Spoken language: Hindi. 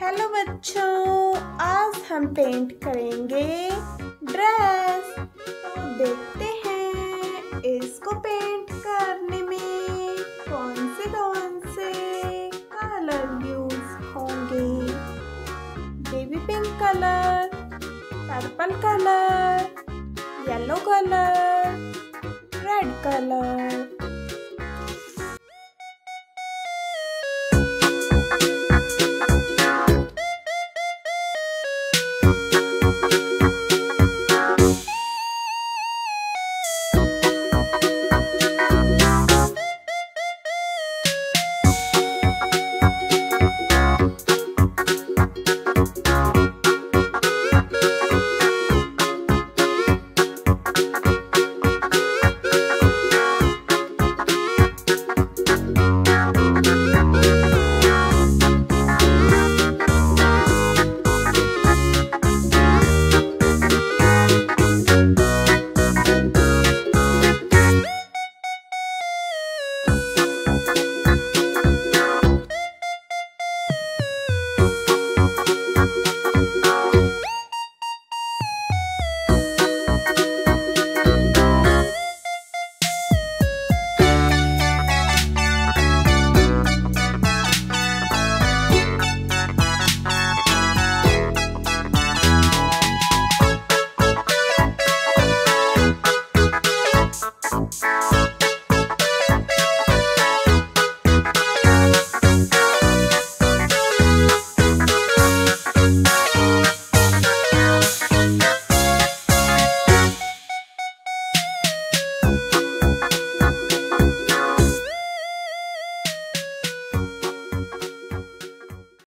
हेलो बच्चों, आज हम पेंट करेंगे ड्रेस। तो देखते हैं इसको पेंट करने में कौन से कलर यूज होंगे। Baby pink colour, purple colour, yellow colour, red colour.